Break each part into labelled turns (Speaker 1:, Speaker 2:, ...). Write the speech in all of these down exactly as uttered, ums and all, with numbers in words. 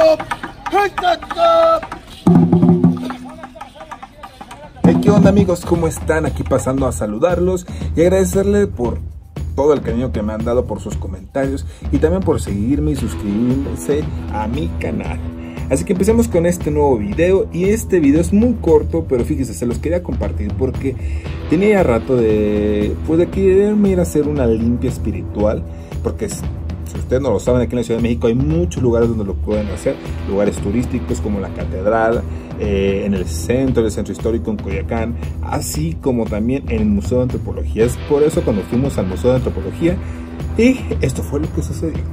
Speaker 1: guerrero!
Speaker 2: Hey, ¿qué onda, amigos? ¿Cómo están? Aquí pasando a saludarlos y agradecerles por todo el cariño que me han dado, por sus comentarios y también por seguirme y suscribirse a mi canal. Así que empecemos con este nuevo video, y este video es muy corto, pero fíjense, se los quería compartir porque tenía ya rato de, pues, de quererme ir a hacer una limpia espiritual, porque es, si ustedes no lo saben, aquí en la Ciudad de México hay muchos lugares donde lo pueden hacer, lugares turísticos como la catedral, eh, en el centro, el centro histórico en Coyoacán, así como también en el Museo de Antropología. Es por eso cuando fuimos al Museo de Antropología, y esto fue lo que sucedió.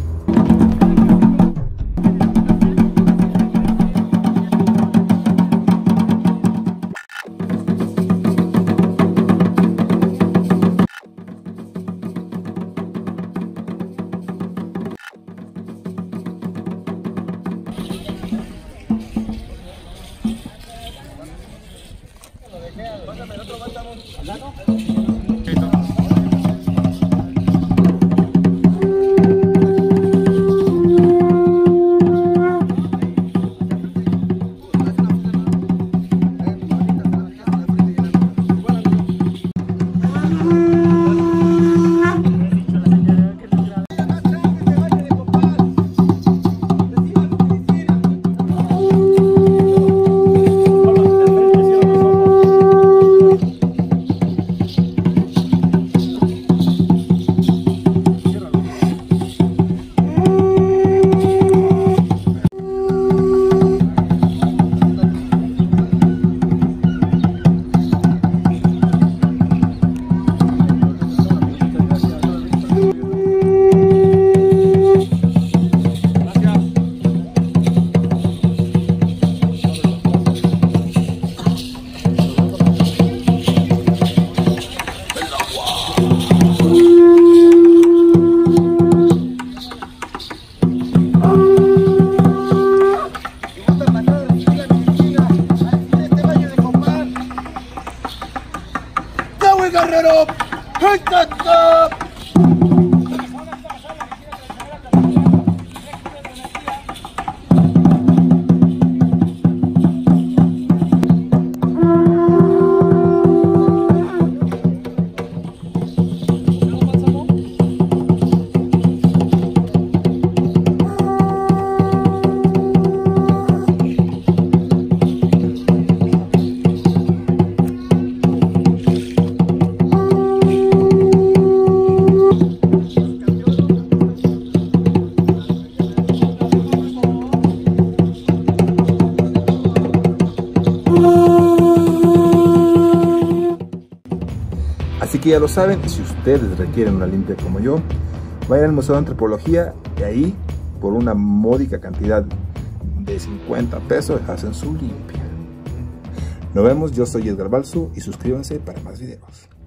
Speaker 1: Guerrero!
Speaker 2: Así que ya lo saben, si ustedes requieren una limpia como yo, vayan al Museo de Antropología y ahí, por una módica cantidad de cincuenta pesos, hacen su limpia. Nos vemos, yo soy Edgar Balsu y suscríbanse para más videos.